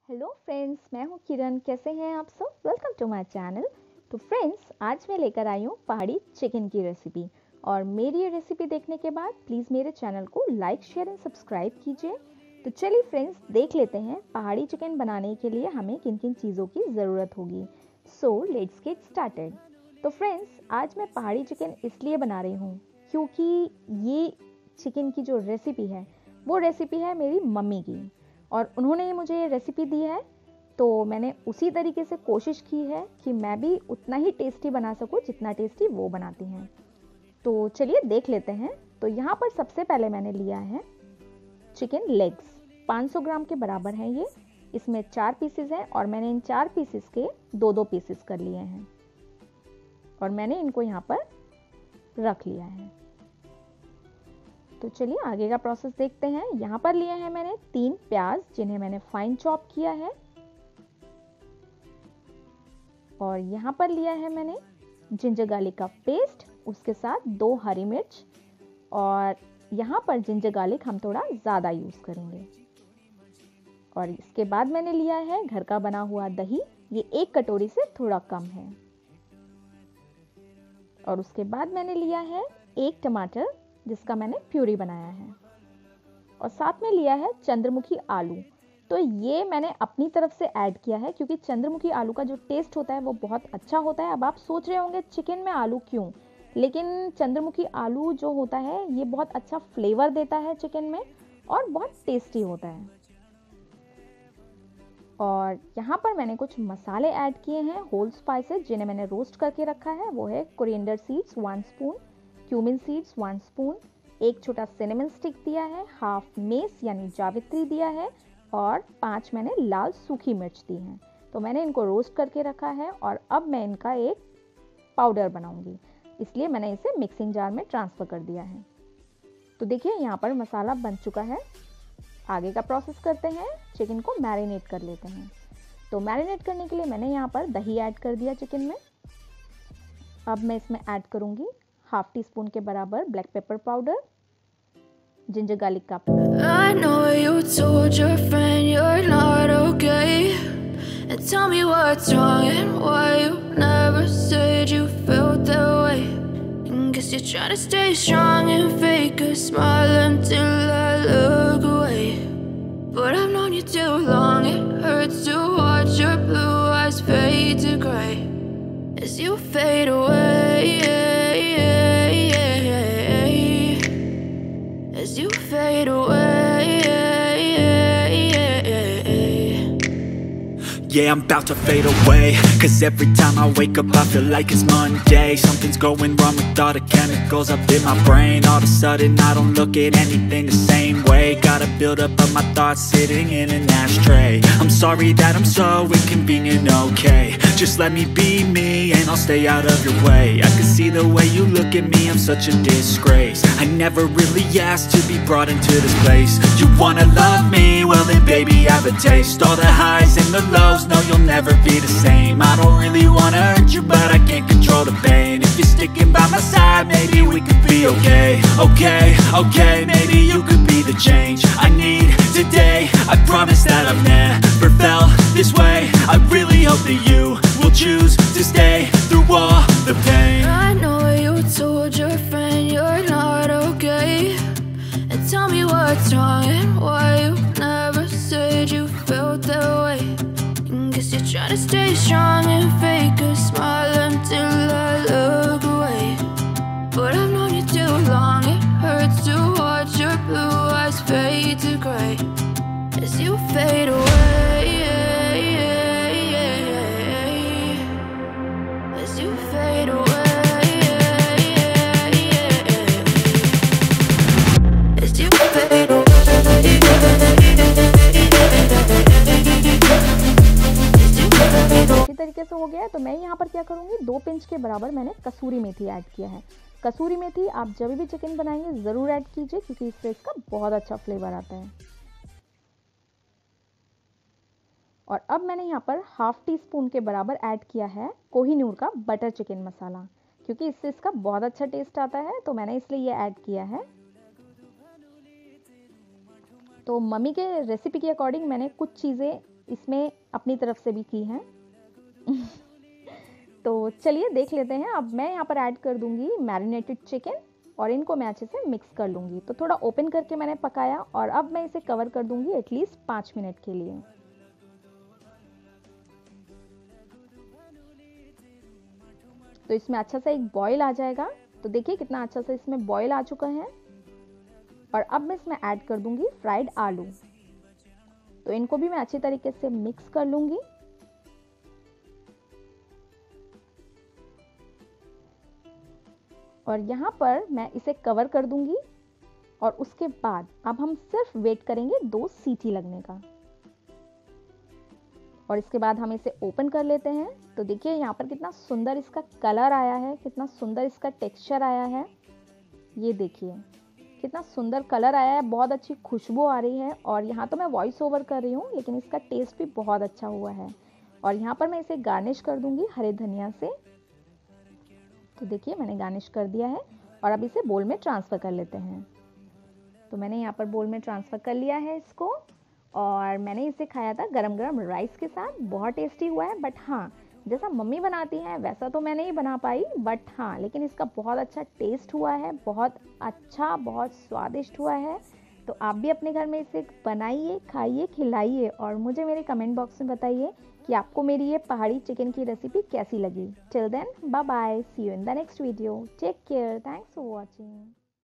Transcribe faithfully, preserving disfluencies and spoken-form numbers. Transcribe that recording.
Hello friends, मैं हूँ किरण। कैसे हैं आप सब? Welcome to my channel. तो फ्रेंड्स, आज मैं लेकर आई हूँ पहाड़ी चिकन की रेसिपी। और मेरी ये रेसिपी देखने के बाद प्लीज़ मेरे चैनल को लाइक, शेयर एंड सब्सक्राइब कीजिए। तो चलिए फ्रेंड्स, देख लेते हैं पहाड़ी चिकन बनाने के लिए हमें किन किन चीज़ों की ज़रूरत होगी। So let's get started. तो फ्रेंड्स, आज मैं पहाड़ी चिकन इसलिए बना रही हूँ क्योंकि ये चिकन की जो रेसिपी है वो रेसिपी है मेरी मम्मी की, और उन्होंने ही मुझे ये रेसिपी दी है। तो मैंने उसी तरीके से कोशिश की है कि मैं भी उतना ही टेस्टी बना सकूं जितना टेस्टी वो बनाती हैं। तो चलिए देख लेते हैं। तो यहाँ पर सबसे पहले मैंने लिया है चिकन लेग्स, पाँच सौ ग्राम के बराबर हैं ये। इसमें चार पीसेस हैं और मैंने इन चार पीसेस के दो दो पीसेस कर लिए हैं और मैंने इनको यहाँ पर रख लिया है। तो चलिए आगे का प्रोसेस देखते हैं। यहाँ पर लिए हैं मैंने तीन प्याज, जिन्हें मैंने फाइन चॉप किया है। और यहाँ पर लिया है मैंने जिंजर गार्लिक का पेस्ट, उसके साथ दो हरी मिर्च। और यहाँ पर जिंजर गार्लिक हम थोड़ा ज़्यादा यूज़ करेंगे। और इसके बाद मैंने लिया है घर का बना हुआ दही, ये एक कटोरी से थोड़ा कम है। और उसके बाद मैंने लिया है एक टमाटर, जिसका मैंने प्यूरी बनाया है। और साथ में लिया है चंद्रमुखी आलू। तो ये मैंने अपनी तरफ से ऐड किया है क्योंकि चंद्रमुखी आलू का जो टेस्ट होता है वो बहुत अच्छा होता है। अब आप सोच रहे होंगे चिकन में आलू क्यों, लेकिन चंद्रमुखी आलू जो होता है ये बहुत अच्छा फ्लेवर देता है चिकन में और बहुत टेस्टी होता है। और यहाँ पर मैंने कुछ मसाले ऐड किए हैं, होल स्पाइसेस, जिन्हें मैंने रोस्ट करके रखा है। वो है coriander seeds one spoon, cumin seeds one spoon, एक छोटा सिनेमन स्टिक दिया है, हाफ मेस यानी जावित्री दिया है, और पांच मैंने लाल सूखी मिर्च दी हैं। तो मैंने इनको रोस्ट करके रखा है और अब मैं इनका एक पाउडर बनाऊंगी, इसलिए मैंने इसे मिक्सिंग जार में ट्रांसफ़र कर दिया है। तो देखिए यहाँ पर मसाला बन चुका है। आगे का प्रोसेस करते हैं, चिकन को मैरिनेट कर लेते हैं। तो मैरिनेट करने के लिए मैंने यहाँ पर दही ऐड कर दिया चिकन में। अब मैं इसमें ऐड करूँगी हाफ टी स्पून के बराबर black pepper powder, ginger garlic का I know you told your friend you're not okay, and tell me what's wrong and why you never said you felt that way. And guess you're trying to stay strong and fake a smile until I look away. But I've known you too long, it hurts to watch your blue eyes fade to gray as you fade away. As you fade away. Yeah, I'm about to fade away, cause every time I wake up I feel like it's Monday. Something's going wrong with all the chemicals up in my brain. All of a sudden I don't look at anything the same way. Gotta build up of my thoughts sitting in an ashtray. I'm sorry that I'm so inconvenient, okay. Just let me be me and I'll stay out of your way. I can see the way you look at me, I'm such a disgrace. I never really asked to be brought into this place. You wanna love me? Well then baby have a taste. All the highs and the lows, no you'll never be the same. I don't really wanna hurt you, but I can't control the pain. If you're sticking by my side, maybe we could be okay. Okay, okay, maybe you could be the change I need today. I promise that I've never felt this way. I really hope that you will choose to stay through all the pain. I know you told your friend you're not okay, and tell me what's wrong and why you never said you felt that way. And guess you're trying to stay strong and fake a smile until I look away. But I've known you too long, it hurts to watch your blue eyes fade to gray as you fade away. As you fade away. As you fade away. अच्छी तरीके से हो गया है। तो मैं यहाँ पर क्या करूँगी, दो पिंच के बराबर मैंने कसूरी मेथी ऐड किया है। कसूरी मेथी आप जब भी चिकन बनाएंगे ज़रूर ऐड कीजिए क्योंकि इससे इसका बहुत अच्छा फ्लेवर आता है। और अब मैंने यहाँ पर हाफ टी स्पून के बराबर ऐड किया है कोहिनूर का बटर चिकन मसाला, क्योंकि इससे इसका बहुत अच्छा टेस्ट आता है, तो मैंने इसलिए ये ऐड किया है। तो मम्मी के रेसिपी के अकॉर्डिंग मैंने कुछ चीज़ें इसमें अपनी तरफ से भी की है। तो चलिए देख लेते हैं। अब मैं यहाँ पर ऐड कर दूंगी मैरिनेटेड चिकन और इनको मैं अच्छे से मिक्स कर लूँगी। तो थोड़ा ओपन करके मैंने पकाया और अब मैं इसे कवर कर दूंगी एटलीस्ट पाँच मिनट के लिए। तो इसमें अच्छा सा एक बॉईल आ जाएगा। तो देखिए कितना अच्छा सा इसमें बॉईल आ चुका है। और अब मैं इसमें ऐड कर दूंगी फ्राइड आलू। तो इनको भी मैं अच्छी तरीके से मिक्स कर लूंगी। और यहाँ पर मैं इसे कवर कर दूंगी और उसके बाद अब हम सिर्फ वेट करेंगे दो सीटी लगने का। और इसके बाद हम इसे ओपन कर लेते हैं। तो देखिए यहाँ पर कितना सुंदर इसका कलर आया है, कितना सुंदर इसका टेक्सचर आया है। ये देखिए कितना सुंदर कलर आया है, बहुत अच्छी खुशबू आ रही है। और यहाँ तो मैं वॉइस ओवर कर रही हूँ लेकिन इसका टेस्ट भी बहुत अच्छा हुआ है। और यहाँ पर मैं इसे गार्निश कर दूंगी हरे धनिया से। तो देखिए मैंने गार्निश कर दिया है और अब इसे बोल में ट्रांसफ़र कर लेते हैं। तो मैंने यहाँ पर बोल में ट्रांसफ़र कर लिया है इसको और मैंने इसे खाया था गरम गरम राइस के साथ। बहुत टेस्टी हुआ है। बट हाँ, जैसा मम्मी बनाती हैं वैसा तो मैं नहीं बना पाई, बट हाँ लेकिन इसका बहुत अच्छा टेस्ट हुआ है, बहुत अच्छा, बहुत स्वादिष्ट हुआ है। तो आप भी अपने घर में इसे बनाइए, खाइए, खिलाइए और मुझे मेरे कमेंट बॉक्स में बताइए कि आपको मेरी ये पहाड़ी चिकन की रेसिपी कैसी लगी। Till then bye bye, see you in the next video, take care, thanks for watching.